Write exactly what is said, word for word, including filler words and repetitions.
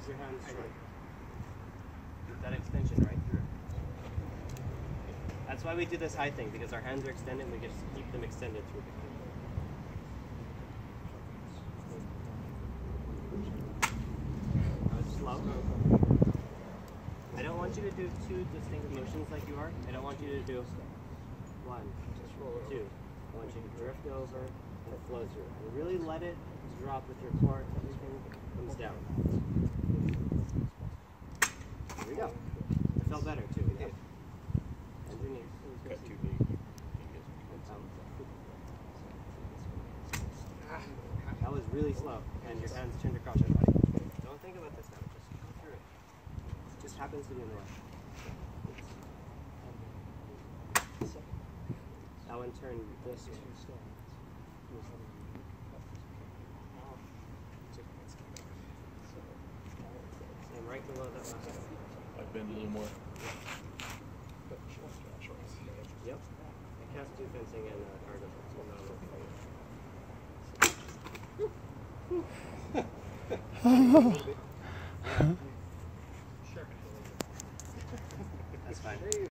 Hold your hands short. Keep that extension right through. That's why we do this high thing, because our hands are extended and we just keep them extended through. Now it's slow. I don't want you to do two distinct motions like you are. I don't want you to do one, two. I want you to drift over and flow through. And really let it drop with your core. Everything comes down. There we go. It felt better too. Yeah. Bend your knees. Got too big. That was really slow. And your hands turned across your body. Don't think about this now. Just go through it. It just happens to be in the way. That one turned this way. And right below that last one. I've been a little more. Yep. I cast two fencing and uh, cargo. So not a little